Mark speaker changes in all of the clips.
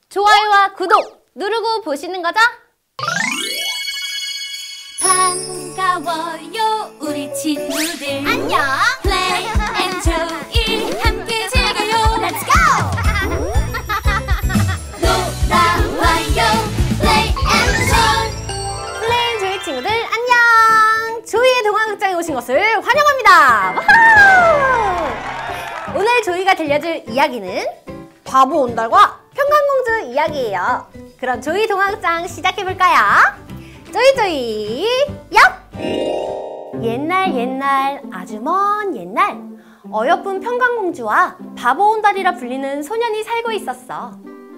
Speaker 1: 좋아요와 구독 누르고 보시는 거죠?
Speaker 2: 반가워요 우리 친구들.
Speaker 1: 안녕.
Speaker 2: Play and Joey 함께 즐겨요.
Speaker 1: Let's go.
Speaker 2: 놀아와요 Play and Joy.
Speaker 1: 플레인 조이 친구들 안녕. 조이의 동화극장에 오신 것을 환영합니다. 와우! 오늘 조이가 들려줄 이야기는 바보 온달과 평강공주 이야기예요. 그럼 조이 동화극장 시작해볼까요? 조이 얍! 옛날 아주 먼 옛날 어여쁜 평강공주와 바보 온달이라 불리는 소년이 살고 있었어.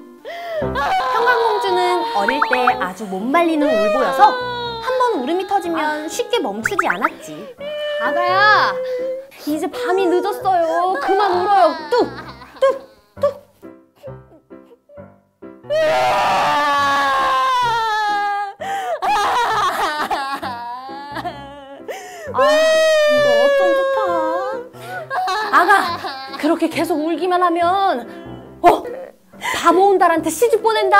Speaker 1: 평강공주는 어릴 때 아주 못 말리는 울보여서 한 번 울음이 터지면 쉽게 멈추지 않았지. 아가야, 이제 밤이 늦었어요. 그만 울어요. 뚝! 이걸 어쩜 좋다. 아가, 그렇게 계속 울기만 하면 바보 온달한테 시집 보낸다.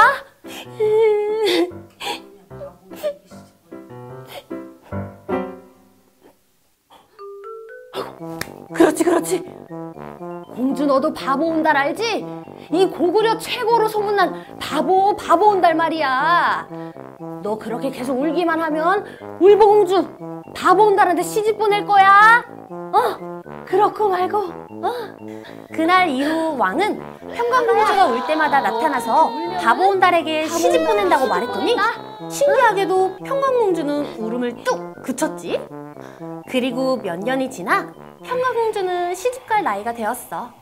Speaker 1: 그렇지. 공주 너도 바보 온달 알지? 이 고구려 최고로 소문난 바보 온달 말이야. 너 그렇게 계속 울기만 하면 울보공주 바보 온달한테 시집 보낼 거야. 그렇고 말고. 그날 이후 왕은 평강공주가 울 때마다 나타나서 바보 온달에게 시집 보낸다고 말했더니 신기하게도 평강공주는 울음을 뚝 그쳤지. 그리고 몇 년이 지나 평강공주는 시집갈 나이가 되었어.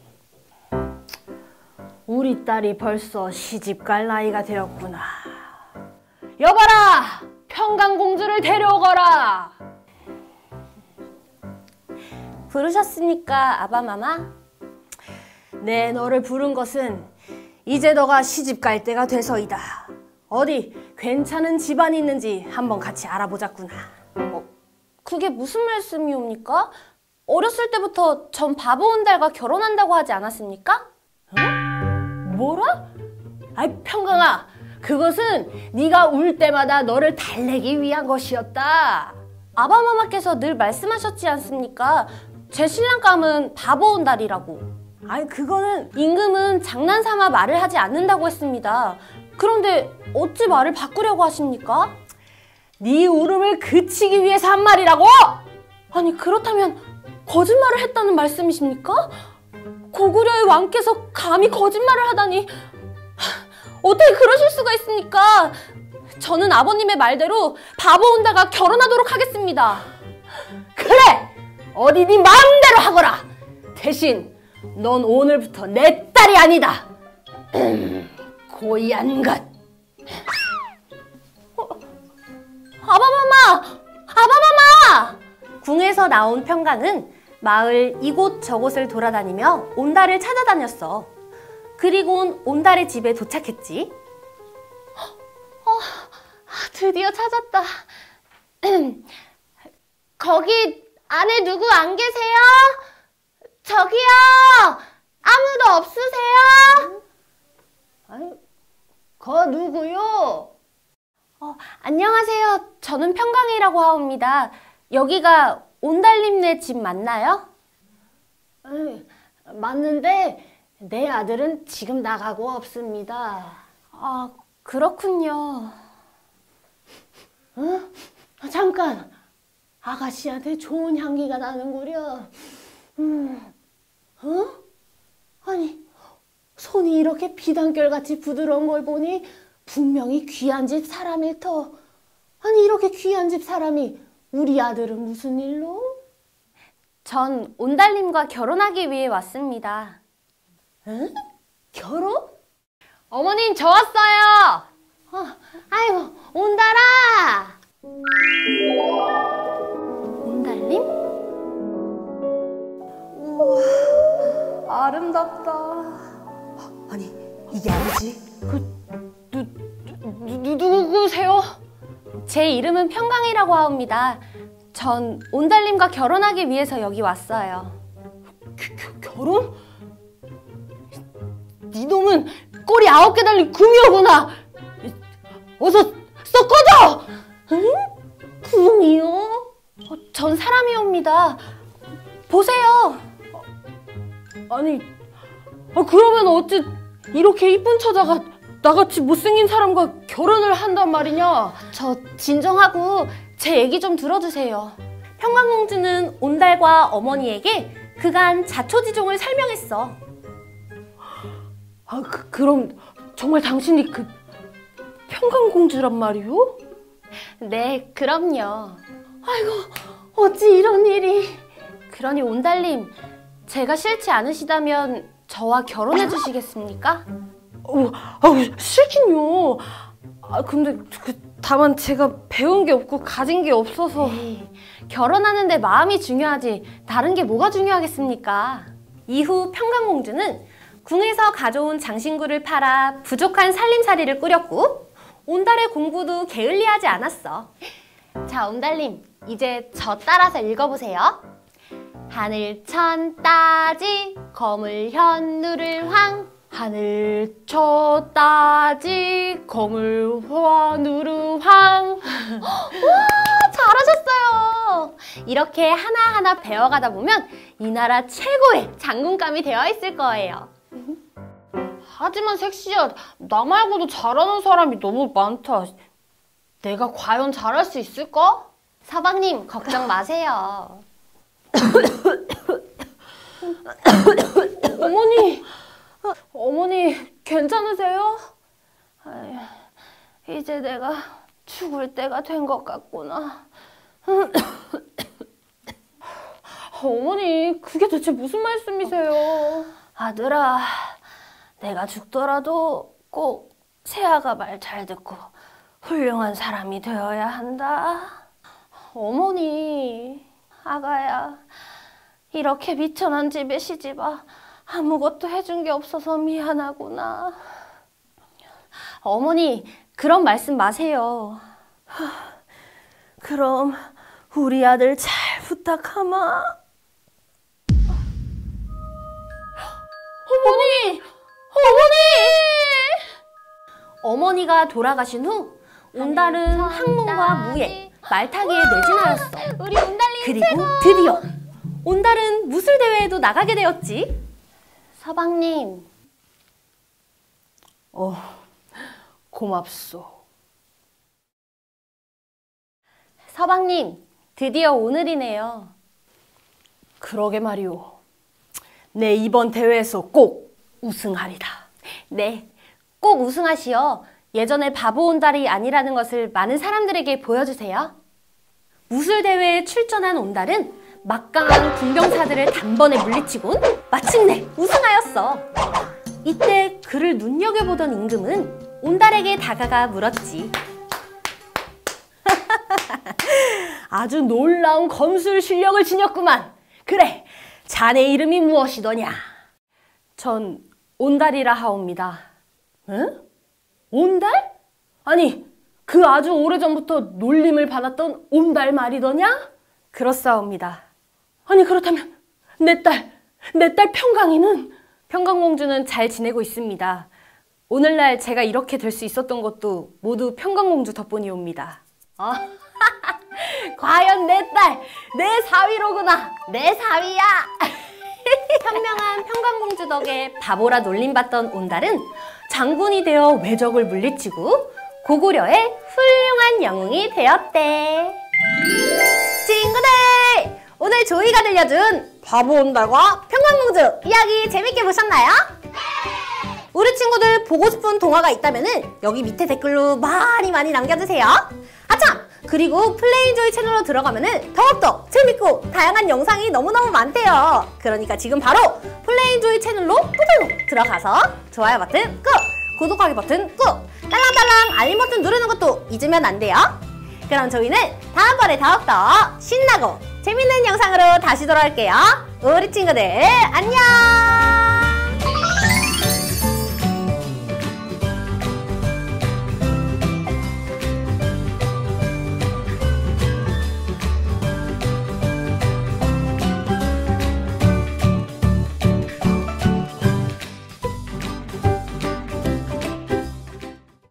Speaker 1: 우리 딸이 벌써 시집갈 나이가 되었구나. 여봐라! 평강공주를 데려오거라! 부르셨습니까, 아바마마? 네, 너를 부른 것은 이제 너가 시집갈 때가 돼서이다. 어디 괜찮은 집안이 있는지 한번 같이 알아보자꾸나. 그게 무슨 말씀이옵니까? 어렸을 때부터 전 바보 온달과 결혼한다고 하지 않았습니까? 뭐라? 아이 평강아, 그것은 네가 울 때마다 너를 달래기 위한 것이었다. 아바마마께서 늘 말씀하셨지 않습니까? 제 신랑감은 바보 온달이라고. 아이 그거는 임금은 장난삼아 말을 하지 않는다고 했습니다. 그런데 어찌 말을 바꾸려고 하십니까? 네 울음을 그치기 위해서 한 말이라고? 아니 그렇다면 거짓말을 했다는 말씀이십니까? 고구려의 왕께서 감히 거짓말을 하다니 어떻게 그러실 수가 있습니까? 저는 아버님의 말대로 바보 온달과 결혼하도록 하겠습니다. 그래! 어디 네 마음대로 하거라! 대신 넌 오늘부터 내 딸이 아니다! 고얀 것! 아바마마! 궁에서 나온 평강은 마을 이곳 저곳을 돌아다니며 온달을 찾아다녔어. 그리곤 온달의 집에 도착했지. 드디어 찾았다. 거기 안에 누구 안 계세요? 저기요! 아무도 없으세요? 아니, 거 누구요? 안녕하세요. 저는 평강이라고 하옵니다. 여기가 온달님네 집 맞나요? 맞는데 내 아들은 지금 나가고 없습니다. 아, 그렇군요. 잠깐! 아가씨한테 좋은 향기가 나는구려. 아니, 손이 이렇게 비단결같이 부드러운 걸 보니 분명히 귀한 집 사람일 터. 아니 이렇게 귀한 집 사람이 우리 아들은 무슨 일로? 전 온달님과 결혼하기 위해 왔습니다. 응? 결혼? 어머님 저 왔어요. 아이고 온달아. 온달님? 우와 아름답다. 아니 이게 아니지? 누구세요? 제 이름은 평강이라고 하옵니다. 전 온달님과 결혼하기 위해서 여기 왔어요. 결혼? 네 놈은 꼬리 9개 달린 구미호구나. 어서 썩 꺼져. 응? 구미호? 전 사람이옵니다. 보세요. 아니, 그러면 어찌 이렇게 이쁜 처자가 나같이 못생긴 사람과 결혼을 한단 말이냐? 저 진정하고 제 얘기 좀 들어주세요. 평강공주는 온달과 어머니에게 그간 자초지종을 설명했어. 그럼 정말 당신이 그 평강공주란 말이오? 네, 그럼요. 아이고, 어찌 이런 일이. 그러니 온달님, 제가 싫지 않으시다면 저와 결혼해 주시겠습니까? 싫긴요. 근데 다만 제가 배운 게 없고 가진 게 없어서. 에이, 결혼하는데 마음이 중요하지 다른 게 뭐가 중요하겠습니까? 이후 평강공주는 궁에서 가져온 장신구를 팔아 부족한 살림살이를 꾸렸고 온달의 공부도 게을리하지 않았어. 자, 온달님, 이제 저 따라서 읽어보세요. 하늘천 따지 거물 현누를 황 하늘천 따지 거물 화누르 황. 와, 잘하셨어요. 이렇게 하나하나 배워가다 보면 이 나라 최고의 장군감이 되어 있을 거예요. 하지만 섹시야, 나 말고도 잘하는 사람이 너무 많다. 내가 과연 잘할 수 있을까? 서방님, 걱정 마세요. 어머니 괜찮으세요? 이제 내가 죽을 때가 된 것 같구나. 어머니, 그게 대체 무슨 말씀이세요? 아들아, 내가 죽더라도 꼭 세아가 말 잘 듣고 훌륭한 사람이 되어야 한다. 어머니, 아가야, 이렇게 미천한 집에 시집와 아무것도 해준 게 없어서 미안하구나. 어머니, 그런 말씀 마세요. 그럼 우리 아들 잘 부탁하마. 어머니! 어머니가 돌아가신 후 온달은 학문과 무예, 말타기에 매진하였어. 우리 온달님 그리고 최고! 드디어 온달은 무술대회에도 나가게 되었지. 서방님. 고맙소. 서방님, 드디어 오늘이네요. 그러게 말이오. 내 이번 대회에서 꼭 우승하리다. 네, 꼭 우승하시어 예전에 바보 온달이 아니라는 것을 많은 사람들에게 보여주세요. 무술대회에 출전한 온달은 막강한 군병사들을 단번에 물리치곤 마침내 우승하였어. 이때 그를 눈여겨보던 임금은 온달에게 다가가 물었지. 아주 놀라운 검술 실력을 지녔구만. 그래, 자네 이름이 무엇이더냐? 전 온달이라 하옵니다. 응? 온달? 아니, 그 아주 오래전부터 놀림을 받았던 온달 말이더냐? 그렇사옵니다. 아니, 그렇다면 내 딸 평강이는? 평강공주는 잘 지내고 있습니다. 오늘날 제가 이렇게 될 수 있었던 것도 모두 평강공주 덕분이옵니다. 과연 내 딸, 내 사위로구나. 내 사위야. 현명한 평강공주 덕에 바보라 놀림받던 온달은 장군이 되어 외적을 물리치고 고구려의 훌륭한 영웅이 되었대. 친구들! 오늘 조이가 들려준 바보 온달과 평강공주 이야기 재밌게 보셨나요? 우리 친구들 보고 싶은 동화가 있다면 여기 밑에 댓글로 많이 남겨주세요. 아참! 그리고 플레인조이 채널로 들어가면 더욱더 재밌고 다양한 영상이 너무너무 많대요. 그러니까 지금 바로 플레인조이 채널로 꾹 들어가서 좋아요 버튼 꾹! 구독하기 버튼 꾹! 딸랑딸랑 알림 버튼 누르는 것도 잊으면 안 돼요. 그럼 저희는 다음번에 더욱더 신나고 재밌는 영상으로 다시 돌아올게요. 우리 친구들 안녕!